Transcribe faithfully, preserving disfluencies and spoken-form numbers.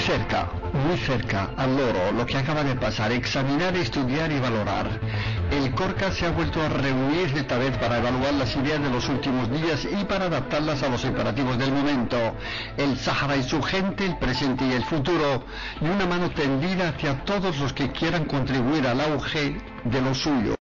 Cerca, muy cerca, al loro, lo que acaba de pasar, examinar, estudiar y valorar. El Corca se ha vuelto a reunir esta vez para evaluar las ideas de los últimos días y para adaptarlas a los imperativos del momento. El Sáhara y su gente, el presente y el futuro, y una mano tendida hacia todos los que quieran contribuir al auge de lo suyo.